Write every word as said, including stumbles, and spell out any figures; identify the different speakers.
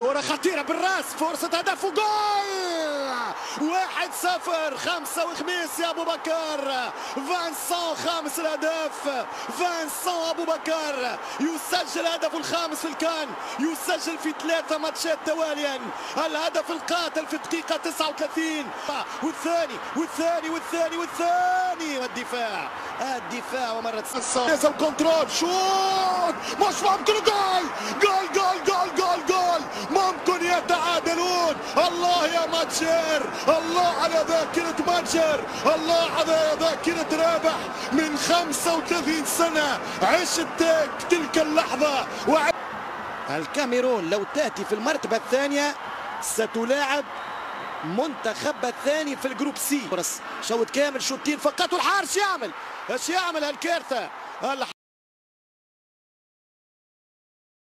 Speaker 1: كرة خطيرة بالراس، فرصة هدف وجول. واحد صفر. خمسة وخميس يا أبو بكر. فانسون خامس الأهداف. فانسون أبو بكر يسجل هدفه الخامس في الكان، يسجل في ثلاثة ماتشات تواليا. الهدف القاتل في الدقيقة تسعة وثلاثين، والثاني والثاني والثاني والثاني والدفاع الدفاع ومرة لازم كنترول شوت مش ممكن. جول جول جول جول جول جول ممكن يتعادلون. الله يا ماتشير، الله على ذاكرة ماتشير، الله على ذاكرة رابح. من خمسة وثلاثين سنة عشت تلك اللحظة. وع... الكاميرون لو تأتي في المرتبة الثانية ستلاعب منتخبها الثاني في الجروب سي. شوط كامل، شوطين فقط، والحارس يعمل ايش يعمل؟ الكارثة.